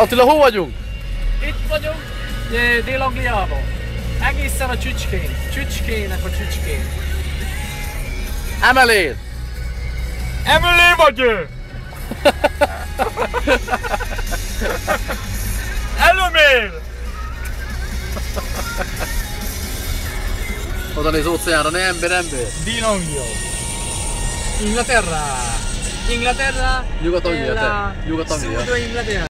Attila, hol vagyunk? Itt vagyunk, Dél-Angliában. Egészen a csücskén. Csücskének a csücskén. Emelér! Emellé vagy ő! Előmér! Oda néz óceánra, ne ember! Dél-Anglia. Inglaterra. Inglaterra. Nyugat-Anglia, te. Nyugat-Anglia. Inglaterra.